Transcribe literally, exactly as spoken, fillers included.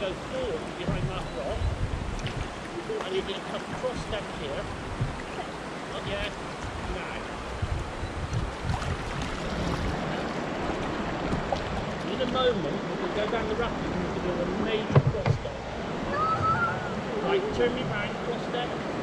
go forward behind that rock, and you're going to come cross step here. Not yet. Now. In a moment, we'll go down the rapid and we'll do a major cross step. Right, turn me round, cross step.